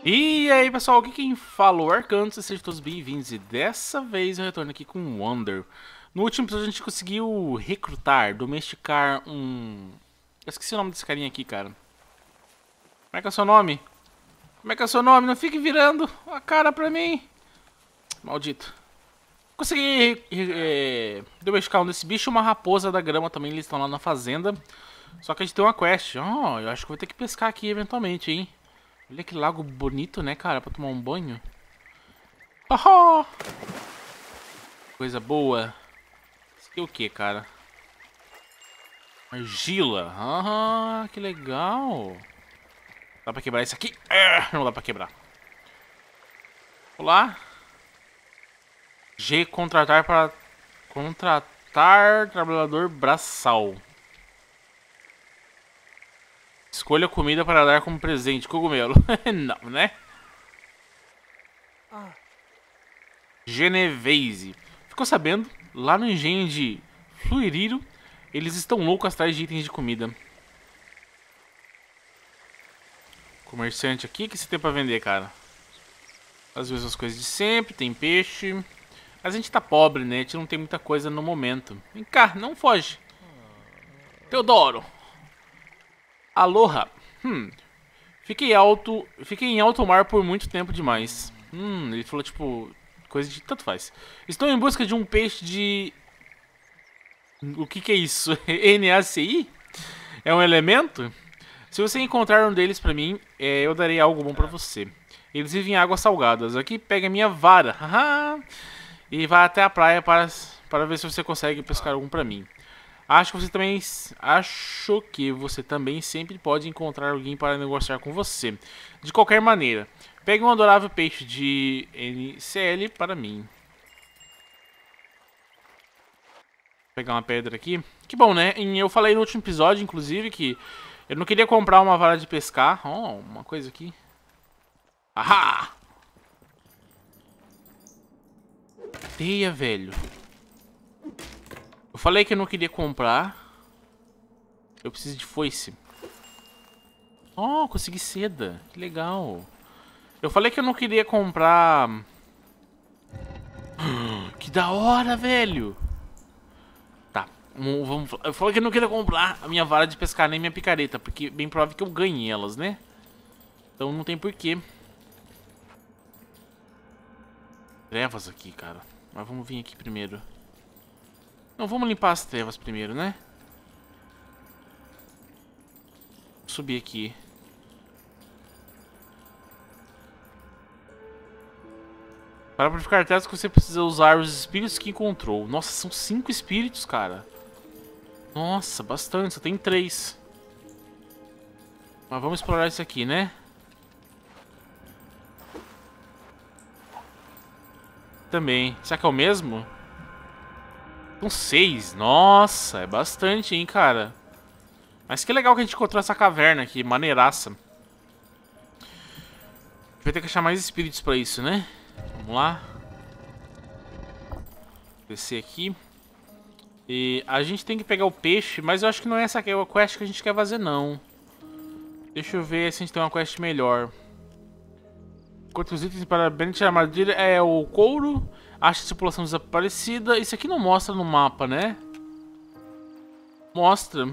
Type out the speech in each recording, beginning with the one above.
E aí pessoal, aqui quem fala é o Arcanto, sejam todos bem-vindos e dessa vez eu retorno aqui com o Wonder. No último episódio a gente conseguiu recrutar, domesticar um... Eu esqueci o nome desse carinha aqui, cara. Como é que é o seu nome? Como é que é o seu nome? Não fique virando a cara pra mim. Maldito. Consegui domesticar um desse bicho e uma raposa da grama também, eles estão lá na fazenda. Só que a gente tem uma quest. Oh, eu acho que vou ter que pescar aqui eventualmente, hein. Olha que lago bonito, né, cara, pra tomar um banho. Oh! Coisa boa. Isso aqui é o que, cara? Argila. Ah, que legal. Dá pra quebrar isso aqui? Não dá pra quebrar. Olá. G, contratar para... Contratar trabalhador braçal. Escolha comida para dar como presente. Cogumelo. Não, né? Genevese. Ficou sabendo? Lá no engenho de Fluiriro, eles estão loucos atrás de itens de comida. Comerciante aqui, o que você tem pra vender, cara? As mesmas coisas de sempre, tem peixe. Mas a gente tá pobre, né? A gente não tem muita coisa no momento. Vem cá, não foge. Teodoro. Aloha. Fiquei em alto mar por muito tempo demais. Ele falou tipo coisa de tanto faz. Estou em busca de um peixe de... O que é isso? NaCi? É um elemento? Se você encontrar um deles pra mim, eu darei algo bom pra você. Eles vivem em águas salgadas. Aqui, pega minha vara. E vai até a praia para ver se você consegue pescar algum pra mim. Acho que você também sempre pode encontrar alguém para negociar com você. De qualquer maneira, pegue um adorável peixe de NCL para mim. Vou pegar uma pedra aqui. Que bom, né? Eu falei no último episódio, inclusive, que eu não queria comprar uma vara de pescar. Oh, uma coisa aqui. Ahá! Teia, velho. Eu falei que eu não queria comprar. Eu preciso de foice. Oh, consegui seda. Que legal. Eu falei que eu não queria comprar. Que da hora, velho. Tá. Vamos... Eu falei que eu não queria comprar a minha vara de pescar nem minha picareta. Porque bem provável que eu ganhe elas, né? Então não tem porquê. Trevas aqui, cara. Mas vamos vir aqui primeiro. Não, vamos limpar as trevas primeiro, né? Vou subir aqui. Para purificar trevas você precisa usar os espíritos que encontrou. Nossa, são 5 espíritos, cara. Nossa, bastante. Só tem 3. Mas vamos explorar isso aqui, né? Também. Será que é o mesmo? São 6. Nossa, é bastante, hein, cara. Mas que legal que a gente encontrou essa caverna aqui. Maneiraça. Vai ter que achar mais espíritos pra isso, né? Vamos lá. Descer aqui. E a gente tem que pegar o peixe, mas eu acho que não é essa aqui a quest que a gente quer fazer, não. Deixa eu ver se a gente tem uma quest melhor. Enquanto os itens para Bennett a armadilha é o couro. Acha a tripulação desaparecida. Isso aqui não mostra no mapa, né? Mostra.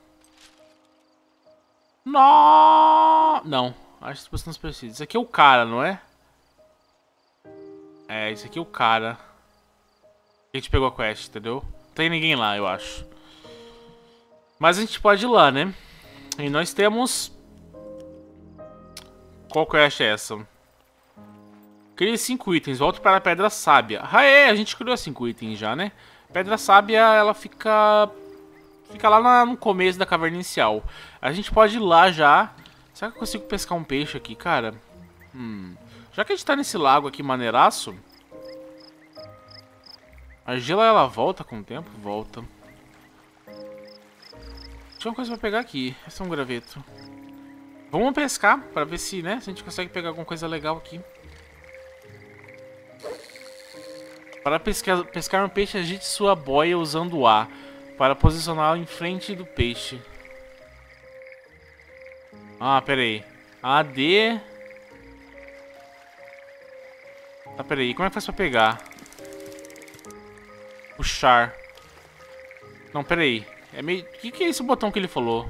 Não. Acha a tripulação desaparecida. Isso aqui é o cara, não é? É, isso aqui é o cara. A gente pegou a quest, entendeu? Não tem ninguém lá, eu acho. Mas a gente pode ir lá, né? E nós temos... Qual quest é essa? Crie 5 itens, volte para a Pedra Sábia. Ah, a gente criou 5 itens já, né? Pedra Sábia, ela fica lá no começo da caverna inicial. A gente pode ir lá já. Será que eu consigo pescar um peixe aqui, cara? Já que a gente tá nesse lago aqui maneiraço... A argila, ela volta com o tempo? Volta. Tinha uma coisa pra pegar aqui. Esse é um graveto. Vamos pescar pra ver se, né? Se a gente consegue pegar alguma coisa legal aqui. Para pescar um peixe, agite sua boia usando o A. Para posicioná-lo em frente do peixe. Ah, pera aí. AD... Tá, peraí. Como é que faz pra pegar? Puxar. Não, peraí. É meio... O que é esse botão que ele falou?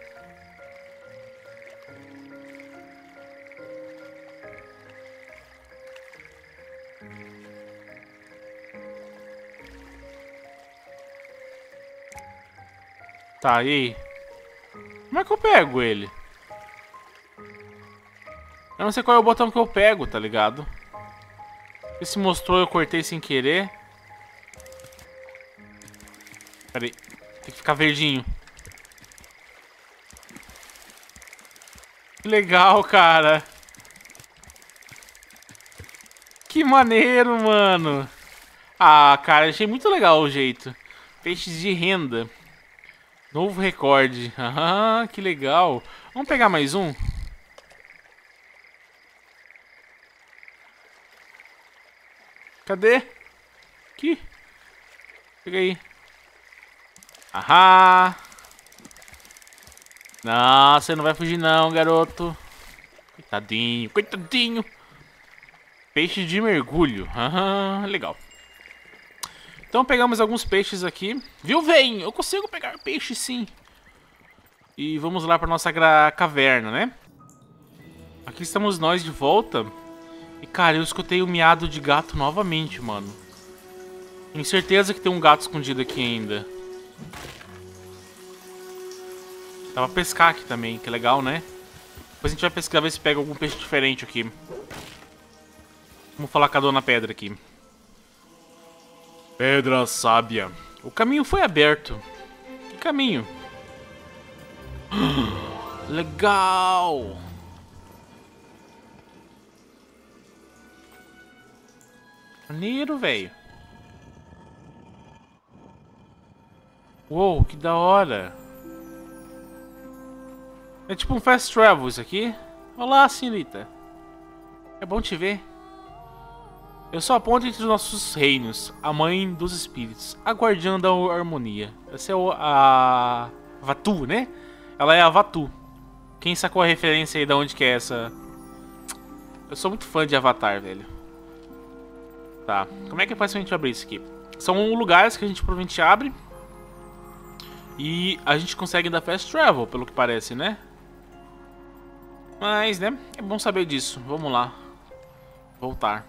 Tá, e aí? Como é que eu pego ele? Eu não sei qual é o botão que eu pego, tá ligado? Esse mostrou, eu cortei sem querer. Pera aí. Tem que ficar verdinho. Que legal, cara. Que maneiro, mano. Ah, cara, achei muito legal o jeito. Peixes de renda. Novo recorde. Ah, que legal. Vamos pegar mais um? Cadê? Aqui. Pega aí. Ahá. Não, você não vai fugir não, garoto. Coitadinho, coitadinho. Peixe de mergulho. Ah, legal. Então pegamos alguns peixes aqui. Viu, vem? Eu consigo pegar peixe sim. E vamos lá para nossa caverna, né? Aqui estamos nós de volta. E cara, eu escutei o miado de gato novamente, mano. Tenho certeza que tem um gato escondido aqui ainda. Dá pra pescar aqui também, que legal, né? Depois a gente vai pescar, ver se pega algum peixe diferente aqui. Vamos falar com a dona Pedra aqui. Pedra sábia. O caminho foi aberto. Que caminho? Legal! Maneiro, velho. Uou, que da hora. É tipo um fast travel isso aqui. Olá, senhorita. É bom te ver. Eu sou a ponte entre os nossos reinos, a mãe dos espíritos, a guardiã da harmonia. Essa é a Vatu, né? Ela é a Vatu. Quem sacou a referência aí de onde que é essa? Eu sou muito fã de Avatar, velho. Tá, como é que faz pra gente abrir isso aqui? São lugares que a gente provavelmente abre. E a gente consegue dar fast travel, pelo que parece, né? Mas, né? É bom saber disso. Vamos lá. Voltar.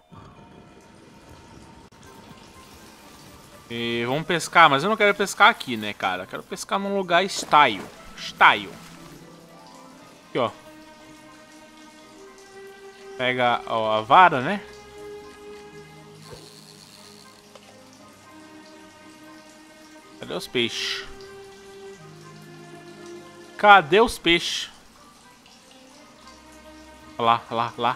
E vamos pescar, mas eu não quero pescar aqui, né, cara? Eu quero pescar num lugar style. Style. Aqui, ó. Pega, ó, a vara, né? Cadê os peixes? Cadê os peixes? Olha lá, olha lá, olha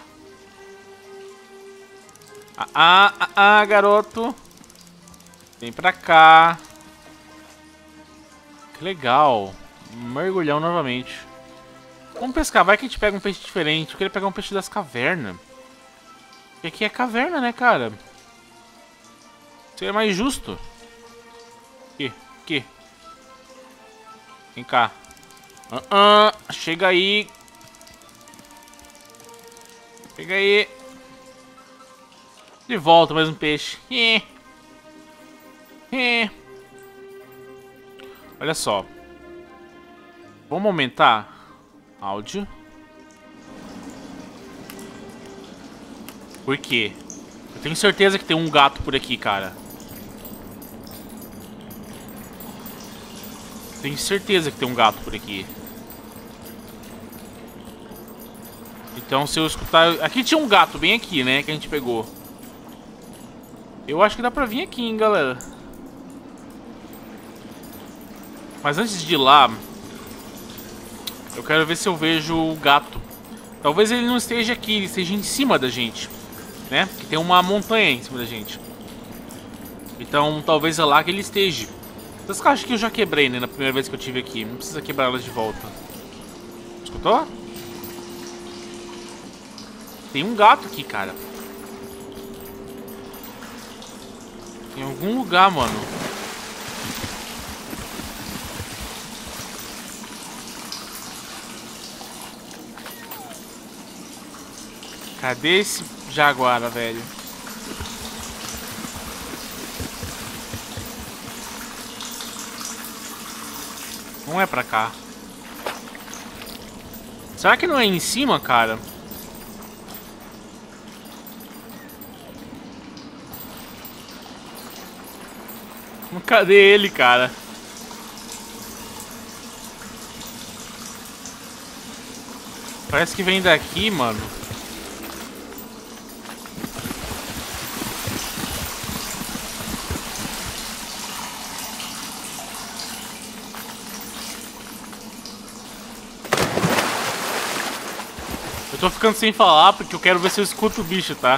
lá. Garoto. Vem pra cá. Que legal. Mergulhão novamente. Vamos pescar. Vai que a gente pega um peixe diferente. Eu queria pegar um peixe das cavernas. Porque aqui é caverna, né, cara? Seria mais justo. Aqui, aqui. Vem cá. Chega aí. Chega aí. De volta, mais um peixe. Olha só. Vamos aumentar áudio. Por quê? Eu tenho certeza que tem um gato por aqui, cara. Tenho certeza que tem um gato por aqui. Então se eu escutar... Aqui tinha um gato bem aqui, né? Que a gente pegou. Eu acho que dá pra vir aqui, hein, galera. Mas antes de ir lá, eu quero ver se eu vejo o gato. Talvez ele não esteja aqui, ele esteja em cima da gente, né? Que tem uma montanha em cima da gente. Então talvez é lá que ele esteja. Essas caixas que eu já quebrei, né? Na primeira vez que eu tive aqui. Não precisa quebrar elas de volta. Escutou? Tem um gato aqui, cara. Em algum lugar, mano. Cadê esse Jaguara, velho. Não é pra cá. Será que não é em cima, cara? Cadê ele, cara? Parece que vem daqui, mano. Eu tô ficando sem falar porque eu quero ver se eu escuto o bicho, tá?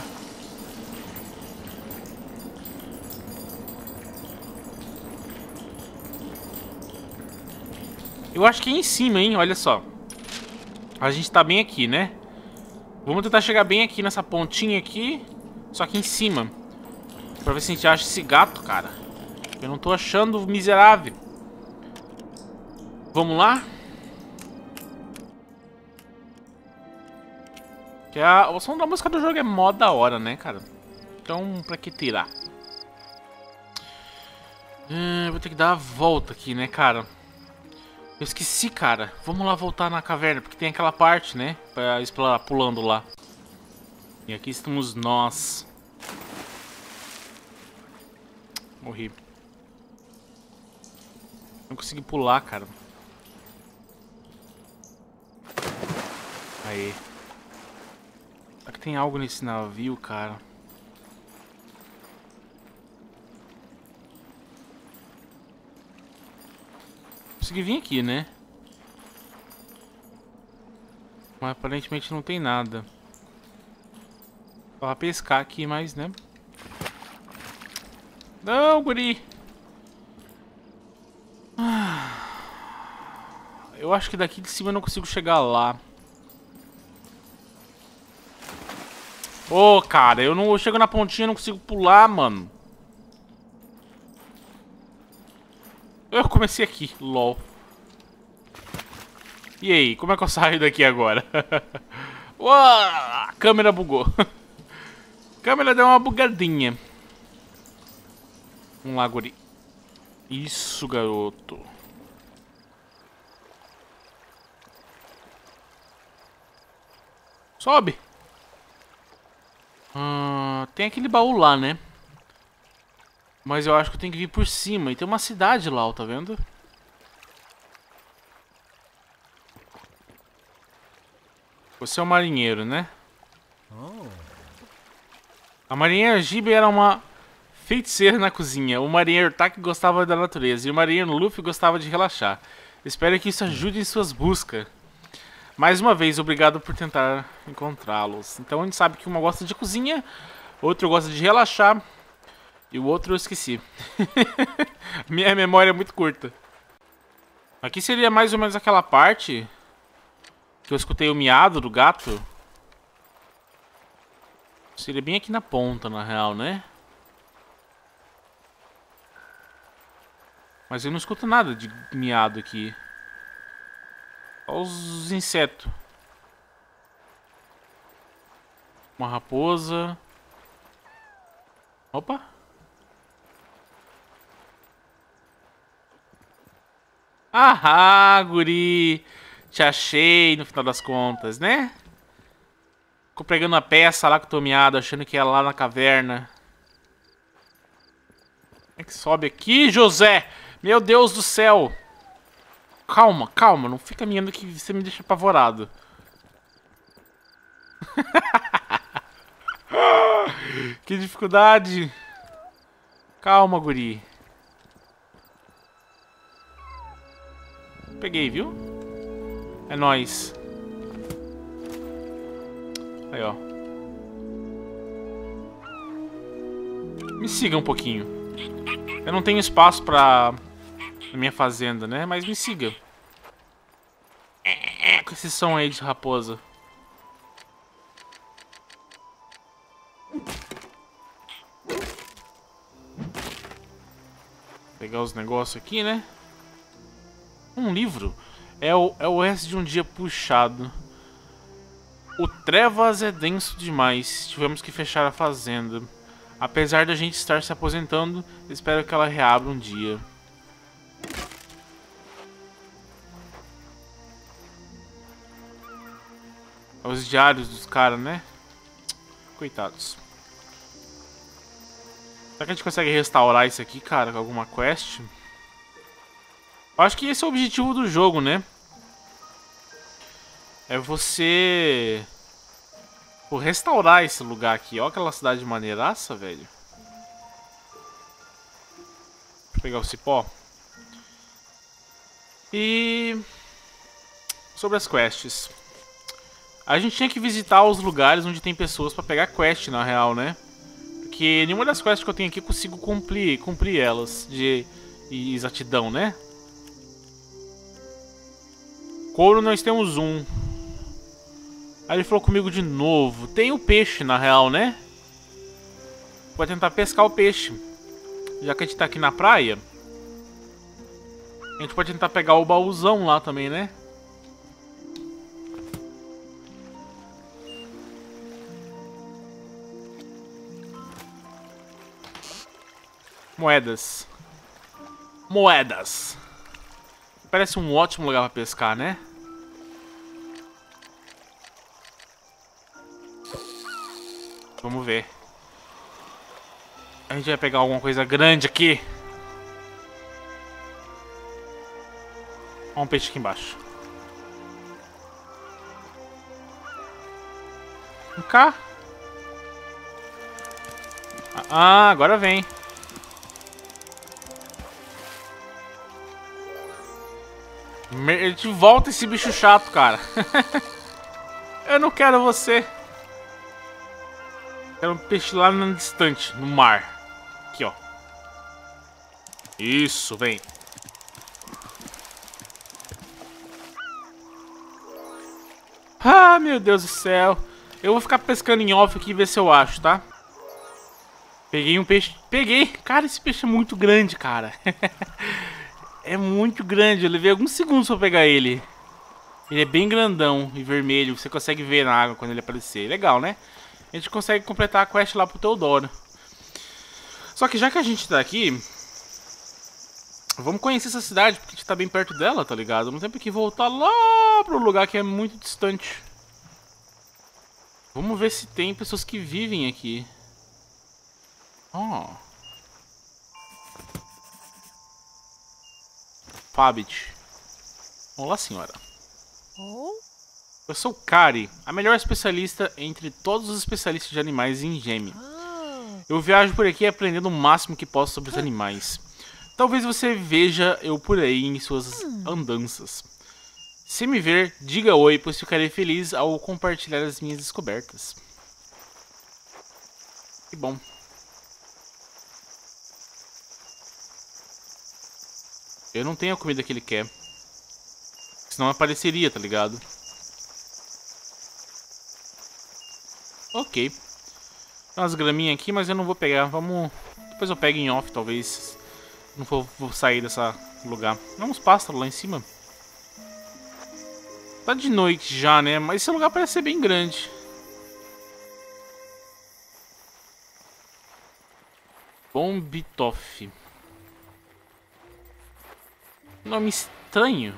Eu acho que é em cima, hein? Olha só. A gente tá bem aqui, né? Vamos tentar chegar bem aqui nessa pontinha aqui. Só que em cima. Pra ver se a gente acha esse gato, cara. Eu não tô achando, miserável. Vamos lá? Que o som da música do jogo é mó da hora, né, cara? Então, pra que tirar? Vou ter que dar a volta aqui, né, cara? Eu esqueci, cara. Vamos lá voltar na caverna, porque tem aquela parte, né? Pra explorar, pulando lá. E aqui estamos nós. Morri. Não consegui pular, cara. Aí. Será que tem algo nesse navio, cara? Consegui vir aqui, né? Mas aparentemente não tem nada. Pra pescar aqui, mas, né? Não, guri! Eu acho que daqui de cima eu não consigo chegar lá. Ô, cara, eu chego na pontinha e não consigo pular, mano. Eu comecei aqui, lol. E aí, como é que eu saio daqui agora? Uau, a câmera bugou. A câmera deu uma bugadinha. Vamos lá, guri. Isso, garoto. Sobe. Tem aquele baú lá, né? Mas eu acho que eu tenho que vir por cima. E tem uma cidade lá, ó, tá vendo? Você é um marinheiro, né? A marinheira Gibi era uma feiticeira na cozinha. O marinheiro Tak gostava da natureza. E o marinheiro Luffy gostava de relaxar. Espero que isso ajude em suas buscas. Mais uma vez, obrigado por tentar encontrá-los. Então a gente sabe que uma gosta de cozinha, outro gosta de relaxar e o outro eu esqueci. Minha memória é muito curta. Aqui seria mais ou menos aquela parte que eu escutei o miado do gato. Seria bem aqui na ponta, na real, né? Mas eu não escuto nada de miado aqui. Olha os insetos. Uma raposa. Opa. Ah, guri. Te achei no final das contas, né? Ficou pregando a peça lá com o Tomiado, achando que ia lá na caverna. Como é que sobe aqui, José? Meu Deus do céu. Calma, calma. Não fica me indo que você me deixa apavorado. Que dificuldade. Calma, guri. Peguei, viu? É nóis. Aí, ó. Me siga um pouquinho. Eu não tenho espaço pra... na minha fazenda, né? Mas me siga. Com esse som aí de raposa. Pegar os negócios aqui, né? Um livro. É o S de um dia puxado. O Trevas é denso demais. Tivemos que fechar a fazenda. Apesar da gente estar se aposentando, espero que ela reabra um dia. Os diários dos caras, né? Coitados. Será que a gente consegue restaurar isso aqui, cara, com alguma quest? Eu acho que esse é o objetivo do jogo, né? É você... Pô, restaurar esse lugar aqui. Olha aquela cidade maneiraça, velho. Deixa eu pegar o cipó. E... sobre as quests. A gente tinha que visitar os lugares onde tem pessoas pra pegar quest, na real, né? Porque nenhuma das quests que eu tenho aqui eu consigo cumprir elas de exatidão, né? Couro nós temos um. Aí ele falou comigo de novo. Tem o peixe, na real, né? Vou tentar pescar o peixe. Já que a gente tá aqui na praia, a gente pode tentar pegar o baúzão lá também, né? Moedas. Moedas. Parece um ótimo lugar pra pescar, né? Vamos ver. A gente vai pegar alguma coisa grande aqui. Olha um peixe aqui embaixo. Vem cá. Ah, agora vem. Ele te volta esse bicho chato, cara. Eu não quero você. Quero um peixe lá no distante, no mar. Aqui, ó. Isso, vem. Ah, meu Deus do céu. Eu vou ficar pescando em off aqui e ver se eu acho, tá? Peguei um peixe. Peguei. Cara, esse peixe é muito grande, cara. É muito grande. Eu levei alguns segundos pra pegar ele. Ele é bem grandão e vermelho. Você consegue ver na água quando ele aparecer. Legal, né? A gente consegue completar a quest lá pro Teodoro. Só que já que a gente tá aqui, vamos conhecer essa cidade, porque a gente tá bem perto dela, tá ligado? Não tem por que voltar lá pro lugar que é muito distante. Vamos ver se tem pessoas que vivem aqui. Ó. Fabit. Olá, senhora. Eu sou Kari, a melhor especialista entre todos os especialistas de animais em Geme. Eu viajo por aqui aprendendo o máximo que posso sobre os animais. Talvez você veja eu por aí em suas andanças. Se me ver, diga oi, pois ficarei feliz ao compartilhar as minhas descobertas. Que bom. Eu não tenho a comida que ele quer. Senão apareceria, tá ligado? Ok. Tem umas graminhas aqui, mas eu não vou pegar. Vamos... Depois eu pego em off, talvez. Não vou sair dessa lugar. Tem uns pássaros lá em cima. Tá de noite já, né? Mas esse lugar parece ser bem grande. Bombitoff. Nome estranho.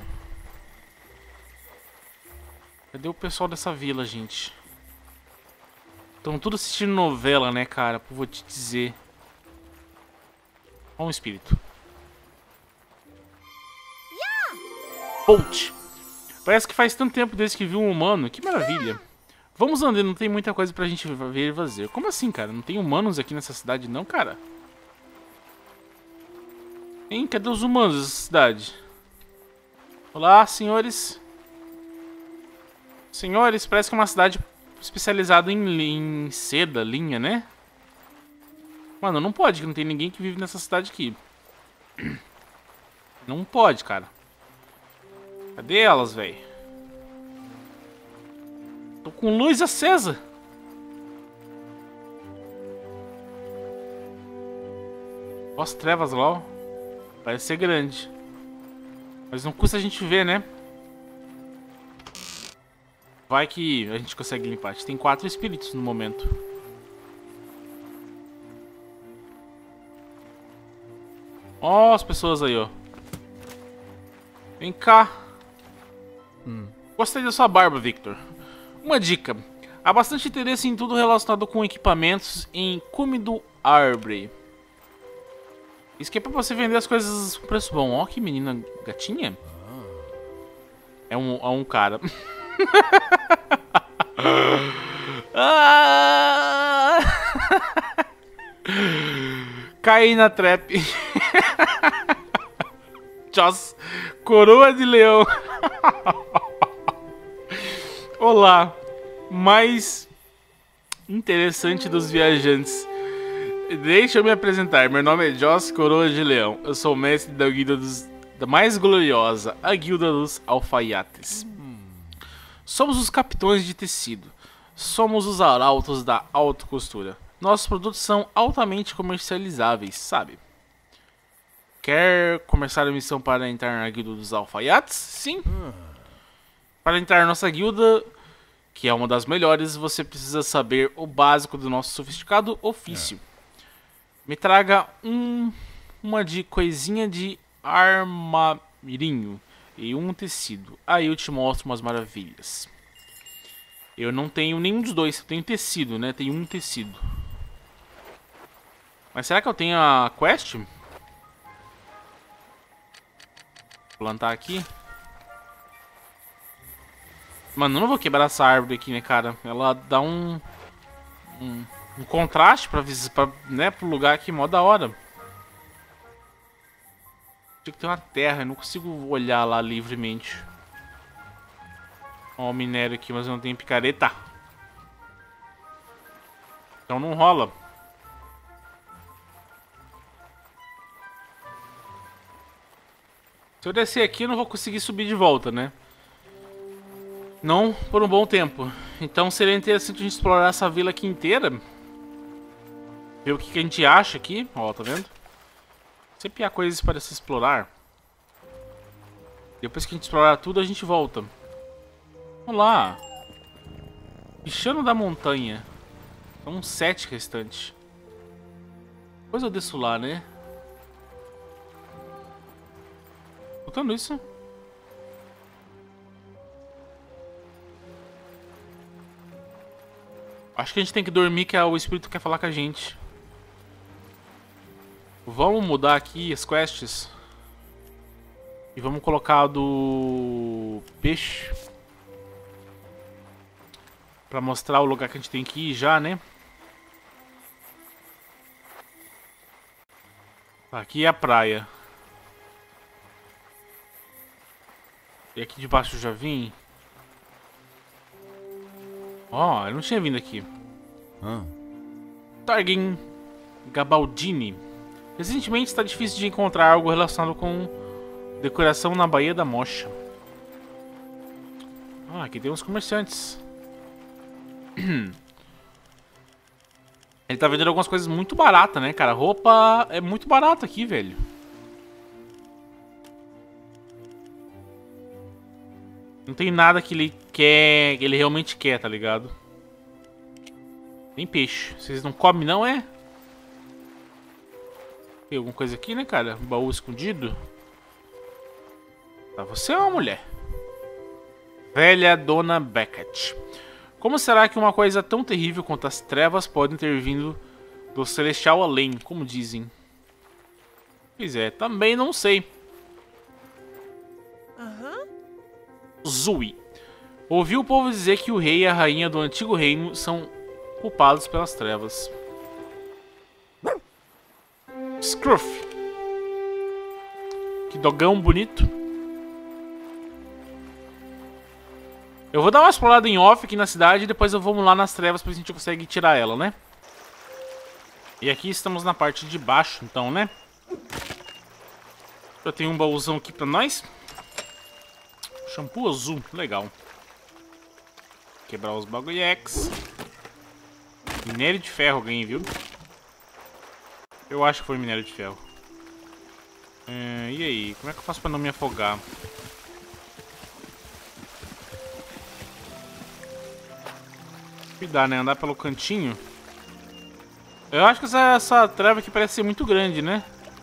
Cadê o pessoal dessa vila, gente? Estão tudo assistindo novela, né, cara? Vou te dizer. Olha um espírito. Bolt. Parece que faz tanto tempo desde que viu um humano. Que maravilha. Vamos andando, não tem muita coisa pra gente ver e fazer. Como assim, cara? Não tem humanos aqui nessa cidade, não, cara? Hein? Cadê os humanos dessa cidade? Olá, senhores. Senhores, parece que é uma cidade especializada em seda, linha, né? Mano, não pode, que não tem ninguém que vive nessa cidade aqui. Não pode, cara. Cadê elas, velho? Tô com luz acesa. Ó as trevas lá, ó. Parece ser grande. Mas não custa a gente ver, né? Vai que a gente consegue limpar. A gente tem 4 espíritos no momento. Ó, as pessoas aí, ó. Vem cá. Gostei da sua barba, Victor. Uma dica. Há bastante interesse em tudo relacionado com equipamentos em Cume do Arbre. Isso aqui é pra você vender as coisas com preço bom. Ó, que menina gatinha. É um cara. Ah! Caí na trap. Joss, coroa de leão. Olá, mais interessante dos viajantes. Deixa eu me apresentar. Meu nome é Joss, coroa de leão. Eu sou o mestre da guilda da mais gloriosa, a guilda dos alfaiates. Somos os capitões de tecido. Somos os arautos da alta costura. Nossos produtos são altamente comercializáveis, sabe? Quer começar a missão para entrar na guilda dos alfaiates? Sim. Para entrar na nossa guilda, que é uma das melhores, você precisa saber o básico do nosso sofisticado ofício. Me traga uma de coisinha de armarinho e um tecido. Aí eu te mostro umas maravilhas. Eu não tenho nenhum dos dois. Eu tenho tecido, né? Tenho um tecido. Mas será que eu tenho a quest? Vou plantar aqui. Mano, eu não vou quebrar essa árvore aqui, né, cara? Ela dá um contraste né, pro lugar aqui, mó da hora. Tinha que ter uma terra, eu não consigo olhar lá livremente. Ó, o minério aqui, mas eu não tenho picareta. Então não rola. Se eu descer aqui, eu não vou conseguir subir de volta, né? Não por um bom tempo. Então seria interessante a gente explorar essa vila aqui inteira. Ver o que a gente acha aqui. Ó, tá vendo? Sempre há coisas para se explorar. Depois que a gente explorar tudo, a gente volta. Vamos lá. Bichano da montanha. São 7 restantes. Depois eu desço lá, né? Escutando isso? Acho que a gente tem que dormir, que o espírito quer falar com a gente. Vamos mudar aqui as quests. E vamos colocar a do peixe. Pra mostrar o lugar que a gente tem que ir já, né? Aqui é a praia. E aqui debaixo eu já vim. Ó, eu não tinha vindo aqui. Targin Gabaldini. Recentemente está difícil de encontrar algo relacionado com decoração na Baía da Mocha. Ah, aqui tem uns comerciantes. Ele tá vendendo algumas coisas muito baratas, né, cara? Roupa é muito barata aqui, velho. Não tem nada que ele quer, que ele realmente quer, tá ligado? Tem peixe. Vocês não comem, não, é? Tem alguma coisa aqui, né, cara? Um baú escondido. Tá, você é uma mulher. Velha Dona Beckett. Como será que uma coisa tão terrível quanto as trevas pode ter vindo do celestial além, como dizem? Pois é, também não sei. Zui. Ouvi o povo dizer que o rei e a rainha do antigo reino são culpados pelas trevas. Scruff. Que dogão bonito. Eu vou dar uma explorada em off aqui na cidade e depois eu vou lá nas trevas pra ver se a gente consegue tirar ela, né? E aqui estamos na parte de baixo, então, né? Eu tenho um baúzão aqui pra nós. Shampoo azul, legal. Quebrar os bagulhex. Minério de ferro ganhei, viu? Eu acho que foi minério de ferro. E aí, como é que eu faço pra não me afogar? Cuidar, né? Andar pelo cantinho. Eu acho que essa treva aqui parece ser muito grande, né?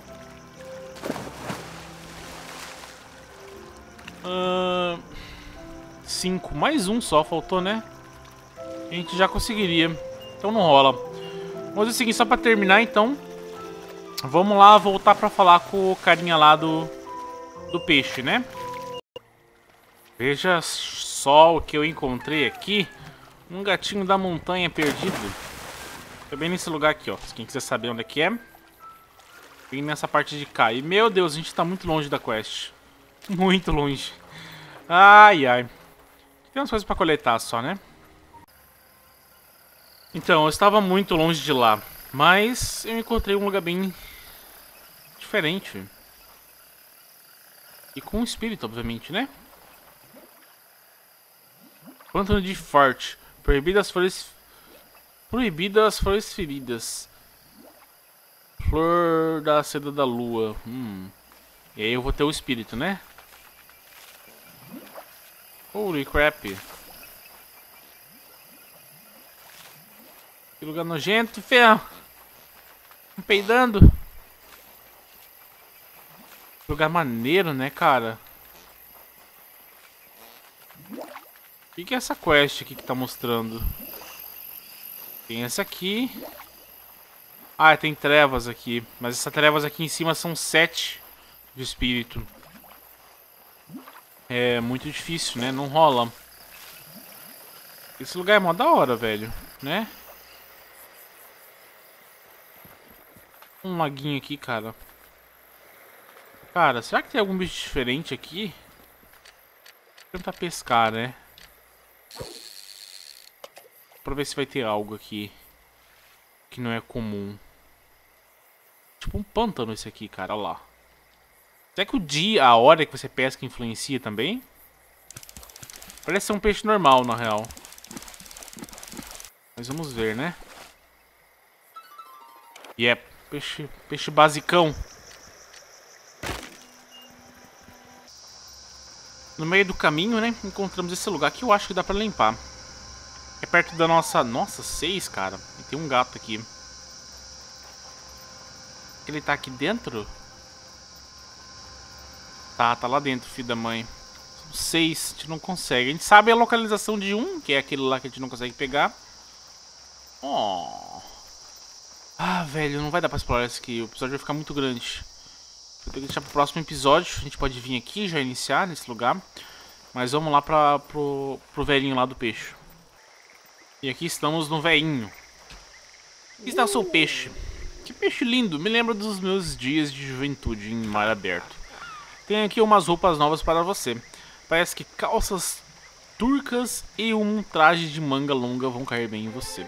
5. Mais um só faltou, né? A gente já conseguiria. Então não rola. Vamos fazer o seguinte, só pra terminar então. Vamos lá voltar pra falar com o carinha lá do peixe, né? Veja só o que eu encontrei aqui. Um gatinho da montanha perdido. Foi bem nesse lugar aqui, ó. Se quem quiser saber onde é que é. Bem nessa parte de cá. E, meu Deus, a gente tá muito longe da quest. Muito longe. Ai, ai. Tem umas coisas pra coletar só, né? Então, eu estava muito longe de lá. Mas eu encontrei um lugar bem diferente. E com um espírito, obviamente, né? Pântano de Forte. Proibidas flores feridas. Flor da seda da lua. E aí eu vou ter o espírito, né? Holy crap. Que lugar nojento, ferro. Peidando. Lugar maneiro, né, cara? O que é essa quest aqui que tá mostrando? Tem essa aqui. Ah, tem trevas aqui. Mas essas trevas aqui em cima são 7 de espírito. É muito difícil, né? Não rola. Esse lugar é mó da hora, velho. Né? Um laguinho aqui, cara. Cara, será que tem algum bicho diferente aqui? Vou tentar pescar, né? Pra ver se vai ter algo aqui que não é comum. Tipo um pântano esse aqui, cara, olha lá. Será que o dia, a hora que você pesca influencia também? Parece ser um peixe normal, na real. Mas vamos ver, né? E é peixe basicão. No meio do caminho, né, encontramos esse lugar que eu acho que dá pra limpar. É perto da nossa... Nossa, 6, cara. E tem um gato aqui. Ele tá aqui dentro? Tá lá dentro, filho da mãe. São 6, a gente não consegue. A gente sabe a localização de um, que é aquele lá que a gente não consegue pegar. Oh. Ah, velho, não vai dar pra explorar esse aqui. O episódio vai ficar muito grande. Vou ter que deixar pro próximo episódio. A gente pode vir aqui já iniciar nesse lugar. Mas vamos lá pro velhinho lá do peixe. E aqui estamos no velhinho. Aqui está o seu peixe. Que peixe lindo. Me lembra dos meus dias de juventude em mar aberto. Tem aqui umas roupas novas para você. Parece que calças turcas e um traje de manga longa vão cair bem em você.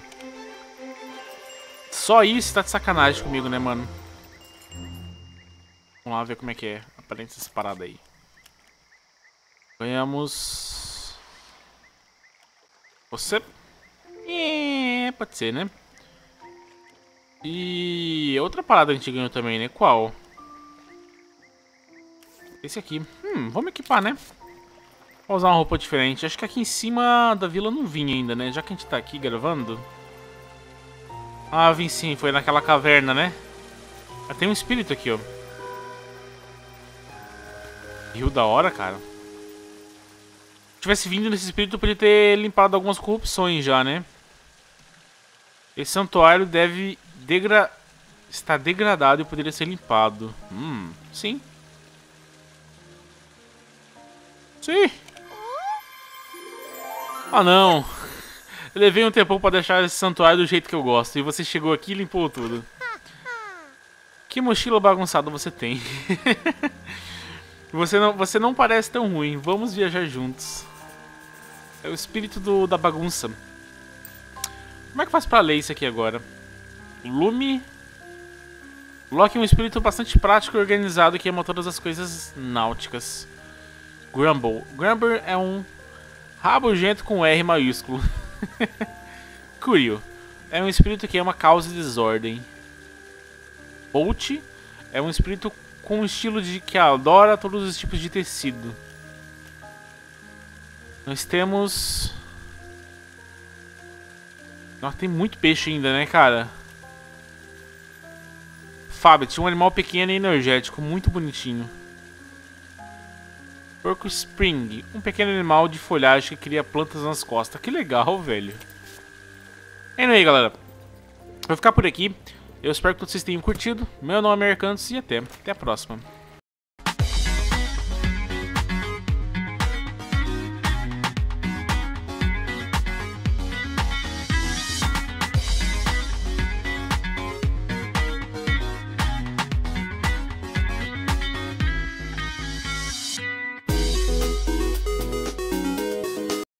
Só isso tá de sacanagem comigo, né, mano? Vamos lá ver como é que é. Aparente essa parada aí. Ganhamos... Você? Pode ser, né? E outra parada que a gente ganhou também, né? Qual? Esse aqui. Vamos equipar, né? Vou usar uma roupa diferente. Acho que aqui em cima da vila não vinha ainda, né? Já que a gente tá aqui gravando. Ah, vim sim. Foi naquela caverna, né? Ah, tem um espírito aqui, ó. Rio da hora, cara. Se tivesse vindo nesse espírito, eu poderia ter limpado algumas corrupções já, né? Esse santuário deve estar degradado e poderia ser limpado. Sim. Sim. Ah, não. Eu levei um tempão pra deixar esse santuário do jeito que eu gosto. E você chegou aqui e limpou tudo. Que mochila bagunçada você tem. Você não parece tão ruim. Vamos viajar juntos. É o espírito da bagunça. Como é que faz pra ler isso aqui agora? Lume. Loki é um espírito bastante prático e organizado que ama todas as coisas náuticas. Grumble. Grumble é um rabugento com R maiúsculo. Curio. É um espírito que ama caos e desordem. Bolt é um espírito com um estilo que adora todos os tipos de tecido. Nós temos... Nossa, tem muito peixe ainda, né, cara? Fábio, tinha um animal pequeno e energético, muito bonitinho. Porco Spring, um pequeno animal de folhagem que cria plantas nas costas. Que legal, velho. Anyway, galera, vou ficar por aqui. Eu espero que vocês tenham curtido. Meu nome é Mercantos e até a próxima.